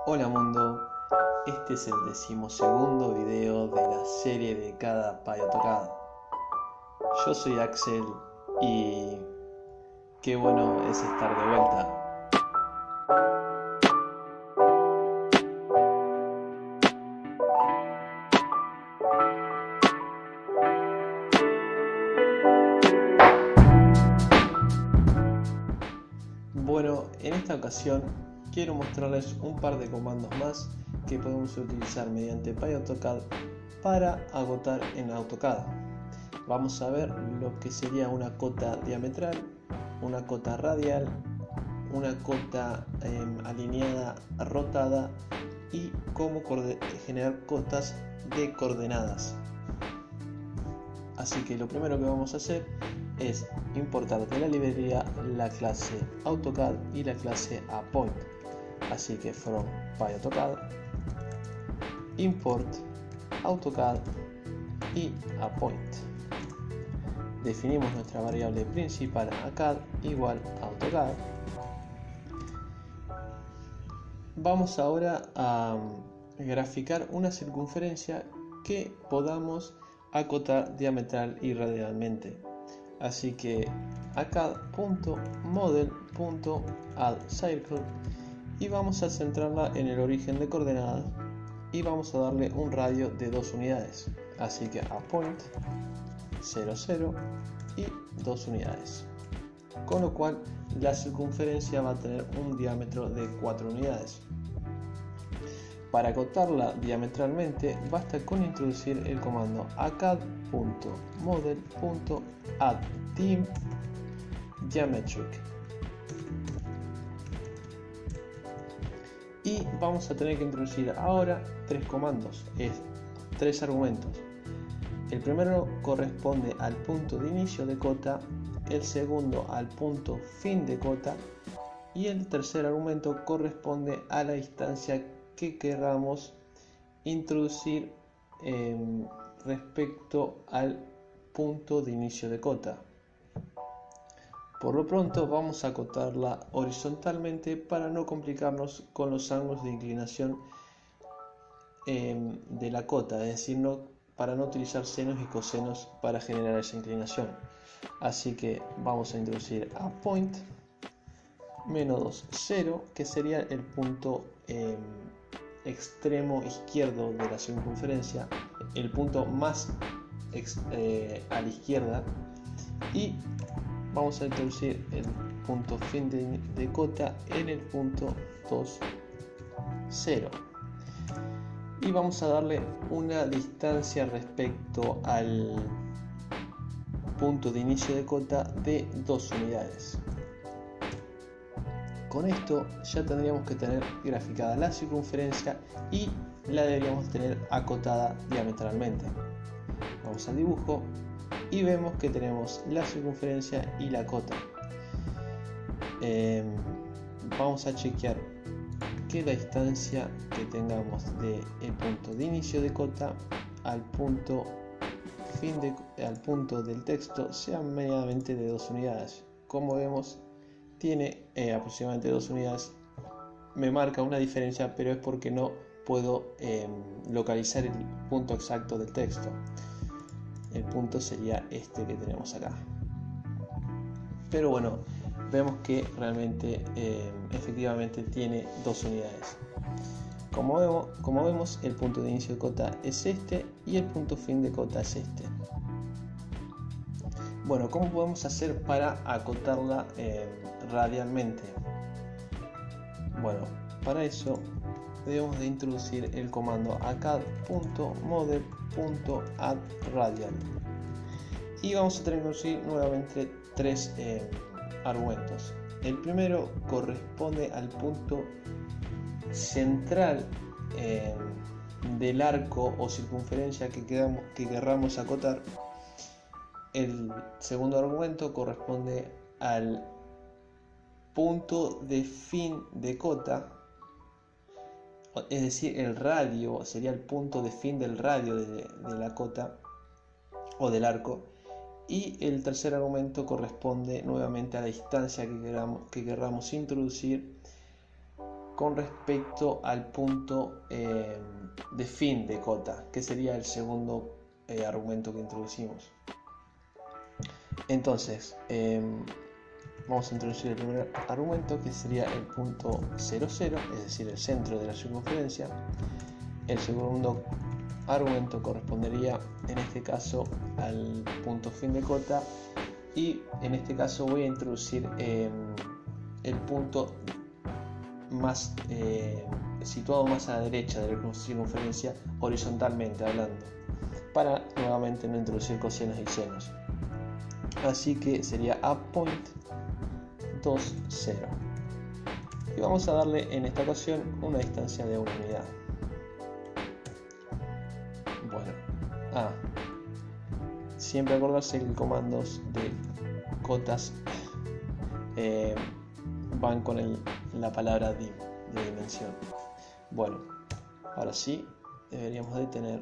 Hola mundo, este es el 12º video de la serie de cada payo tocado. Yo soy Axel y qué bueno es estar de vuelta. Bueno, en esta ocasión quiero mostrarles un par de comandos más que podemos utilizar mediante PyAutoCAD para agotar en AutoCAD. Vamos a ver lo que sería una cota diametral, una cota radial, una cota alineada rotada y cómo generar cotas de coordenadas. Así que lo primero que vamos a hacer es importar de la librería la clase AutoCAD y la clase Apoint. Así que from PyAutoCAD, import AutoCAD y Apoint. Definimos nuestra variable principal ACAD igual AutoCAD. Vamos ahora a graficar una circunferencia que podamos acotar diametral y radialmente. Así que acad.model.addCircle y vamos a centrarla en el origen de coordenadas y vamos a darle un radio de 2 unidades. Así que aPoint 0, 0 y 2 unidades. Con lo cual la circunferencia va a tener un diámetro de 4 unidades. Para acotarla diametralmente basta con introducir el comando acad.model.addDiamGeometric y vamos a tener que introducir ahora tres comandos, tres argumentos. El primero corresponde al punto de inicio de cota, el segundo al punto fin de cota y el tercer argumento corresponde a la distancia que queramos introducir respecto al punto de inicio de cota. Por lo pronto vamos a acotarla horizontalmente para no complicarnos con los ángulos de inclinación de la cota, es decir, para no utilizar senos y cosenos para generar esa inclinación. Así que vamos a introducir a point -2, 0, que sería el punto extremo izquierdo de la circunferencia, el punto más a la izquierda, y vamos a introducir el punto fin de cota en el punto 2, 0 y vamos a darle una distancia respecto al punto de inicio de cota de 2 unidades. Con esto ya tendríamos que tener graficada la circunferencia y la deberíamos tener acotada diametralmente. Vamos al dibujo y vemos que tenemos la circunferencia y la cota. Vamos a chequear que la distancia que tengamos del punto de inicio de cota al punto del texto sea medianamente de 2 unidades. Como vemos, tiene aproximadamente 2 unidades. Me marca una diferencia, pero es porque no puedo localizar el punto exacto del texto. El punto sería este que tenemos acá. Pero bueno, vemos que realmente efectivamente tiene 2 unidades. Como vemos, el punto de inicio de cota es este y el punto fin de cota es este. Bueno, ¿cómo podemos hacer para acotarla radialmente? Bueno, para eso debemos de introducir el comando acad.model.addRadial y vamos a tener que introducir nuevamente tres argumentos. El primero corresponde al punto central del arco o circunferencia que querramos acotar. El segundo argumento corresponde al punto de fin de cota, es decir, el radio sería el punto de fin del radio de la cota o del arco, y el tercer argumento corresponde nuevamente a la distancia que querramos introducir con respecto al punto de fin de cota, que sería el segundo argumento que introducimos. Entonces, vamos a introducir el primer argumento, que sería el punto 0, 0, es decir, el centro de la circunferencia. El segundo argumento correspondería en este caso al punto fin de cota, y en este caso voy a introducir el punto más situado más a la derecha de la circunferencia, horizontalmente hablando, para nuevamente no introducir cosienos y senos. Así que sería a point 2, 0, y vamos a darle en esta ocasión una distancia de 1 unidad. Bueno, siempre acordarse que comandos de cotas van con la palabra dim, de dimensión. Bueno, ahora sí deberíamos de tener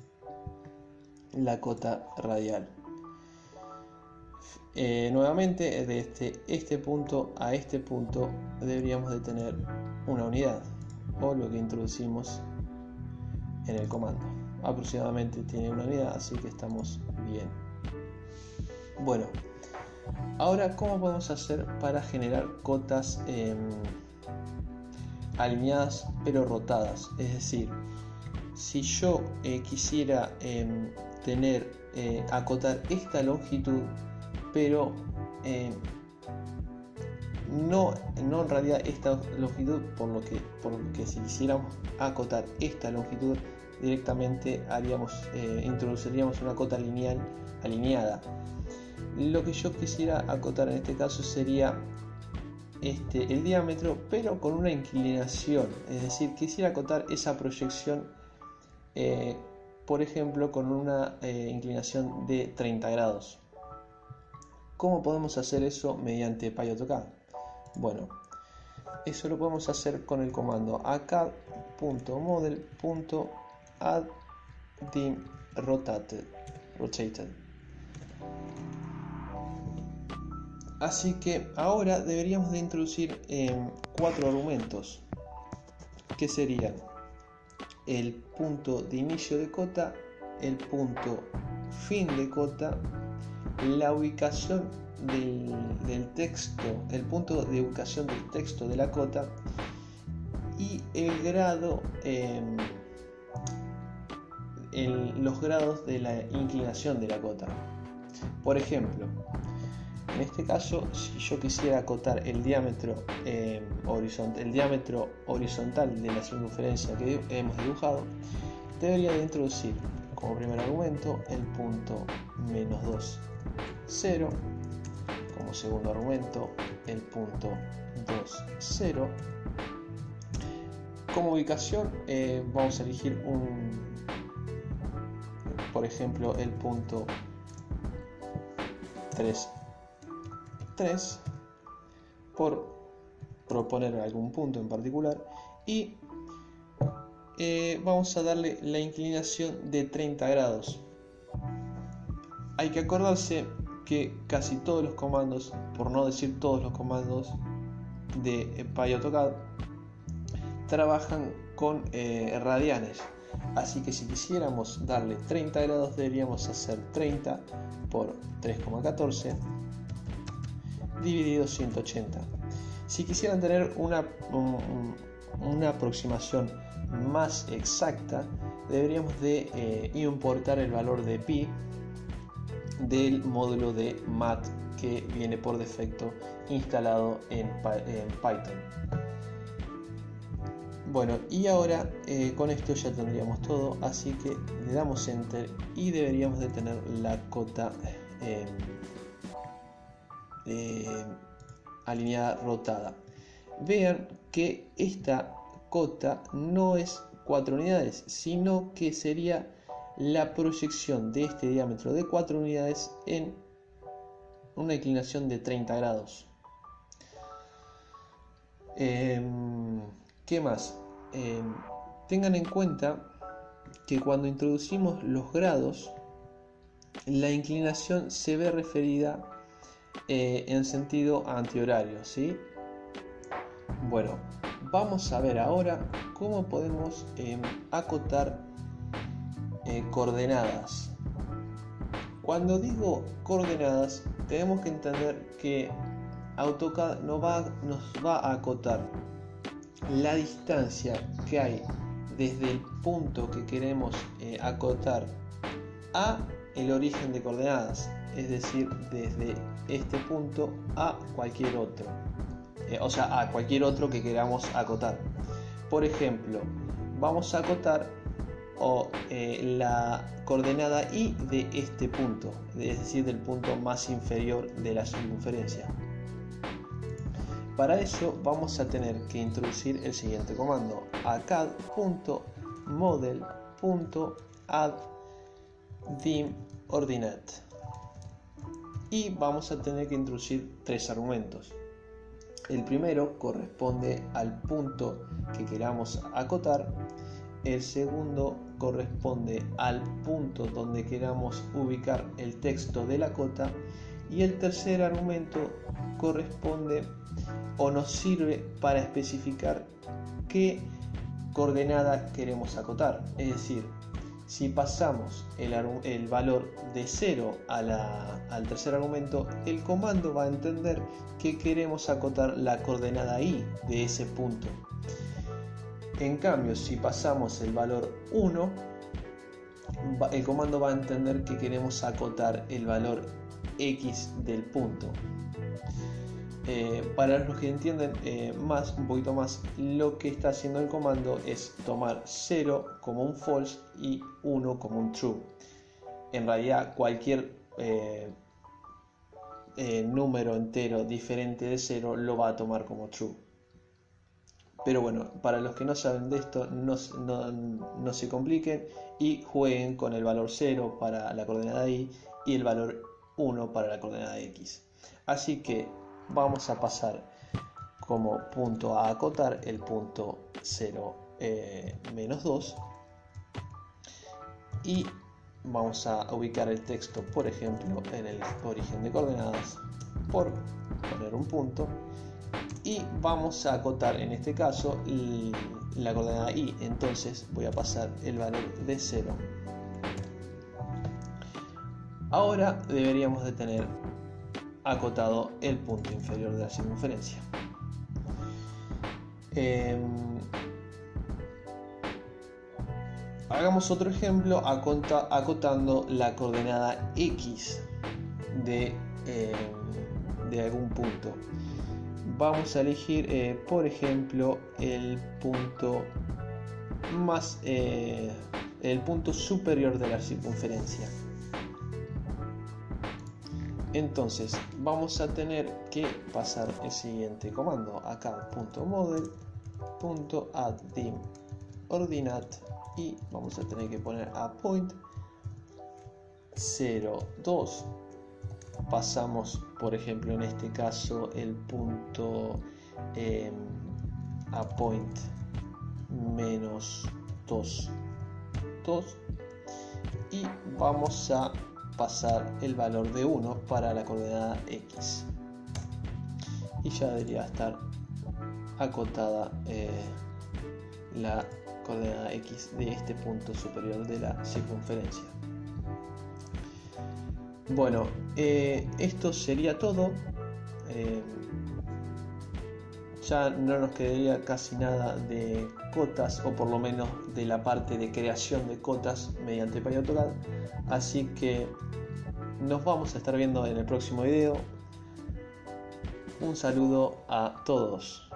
la cota radial. Nuevamente, de este punto a este punto deberíamos de tener una unidad, o lo que introducimos en el comando. Aproximadamente tiene una unidad, así que estamos bien. Bueno, ahora, ¿cómo podemos hacer para generar cotas alineadas pero rotadas? Es decir, si yo quisiera acotar esta longitud, pero no en realidad esta longitud, por lo que si quisiéramos acotar esta longitud, directamente introduciríamos una cota lineal alineada. Lo que yo quisiera acotar en este caso sería el diámetro, pero con una inclinación, es decir, quisiera acotar esa proyección, por ejemplo, con una inclinación de 30 grados. ¿Cómo podemos hacer eso mediante PyAutoCAD? Bueno, eso lo podemos hacer con el comando acad.model.addDimRotated. Así que ahora deberíamos de introducir 4 argumentos, que serían el punto de inicio de cota, el punto fin de cota, la ubicación del texto, el punto de ubicación del texto de la cota, y el grado, los grados de la inclinación de la cota. Por ejemplo, en este caso, si yo quisiera acotar el diámetro horizontal de la circunferencia que hemos dibujado, debería de introducir como primer argumento el punto -2, 0, como segundo argumento el punto 2, 0. Como ubicación vamos a elegir por ejemplo, el punto 3, 3, por proponer algún punto en particular, y vamos a darle la inclinación de 30 grados. Hay que acordarse que casi todos los comandos, por no decir todos los comandos de PyAutoCAD, trabajan con radianes, así que si quisiéramos darle 30 grados deberíamos hacer 30 por 3,14 dividido 180. Si quisieran tener una aproximación más exacta, deberíamos de importar el valor de pi del módulo de MAT que viene por defecto instalado en Python. Bueno, y ahora con esto ya tendríamos todo, así que le damos Enter y deberíamos de tener la cota alineada rotada. Vean que esta cota no es 4 unidades, sino que sería la proyección de este diámetro de 4 unidades en una inclinación de 30 grados. ¿Qué más? Tengan en cuenta que cuando introducimos los grados, la inclinación se ve referida en sentido antihorario, ¿sí? Bueno, vamos a ver ahora cómo podemos acotar coordenadas. Cuando digo coordenadas, tenemos que entender que AutoCAD nos va a acotar la distancia que hay desde el punto que queremos acotar a el origen de coordenadas, es decir, desde este punto a cualquier otro, a cualquier otro que queramos acotar. Por ejemplo, vamos a acotar la coordenada Y de este punto, es decir, del punto más inferior de la circunferencia. Para eso vamos a tener que introducir el siguiente comando: acad.model.add_dim_ordinate, y vamos a tener que introducir tres argumentos. El primero corresponde al punto que queramos acotar, el segundo corresponde al punto donde queramos ubicar el texto de la cota, y el tercer argumento corresponde o nos sirve para especificar qué coordenada queremos acotar. Es decir, si pasamos el valor de 0 al tercer argumento, el comando va a entender que queremos acotar la coordenada Y de ese punto. En cambio, si pasamos el valor 1, el comando va a entender que queremos acotar el valor X del punto. Para los que entienden un poquito más, lo que está haciendo el comando es tomar 0 como un false y 1 como un true. En realidad, cualquier número entero diferente de 0 lo va a tomar como true. Pero bueno, para los que no saben de esto, no se compliquen y jueguen con el valor 0 para la coordenada Y y el valor 1 para la coordenada X. Así que vamos a pasar como punto a acotar el punto 0 menos 2, y vamos a ubicar el texto, por ejemplo, en el origen de coordenadas, por poner un punto, y vamos a acotar en este caso la coordenada Y. Entonces voy a pasar el valor de 0. Ahora deberíamos de tener acotado el punto inferior de la circunferencia. Hagamos otro ejemplo acotando la coordenada X de algún punto. Vamos a elegir por ejemplo el punto superior de la circunferencia. Entonces vamos a tener que pasar el siguiente comando: acad.model.add_dim_ordinate, y vamos a tener que poner a point 0, 2. Pasamos, por ejemplo, en este caso el punto a point menos 2, 2, y vamos a pasar el valor de 1 para la coordenada X, y ya debería estar acotada la coordenada X de este punto superior de la circunferencia. Bueno, esto sería todo. Ya no nos quedaría casi nada de cotas, o por lo menos de la parte de creación de cotas mediante AutoCAD. Así que nos vamos a estar viendo en el próximo video. Un saludo a todos.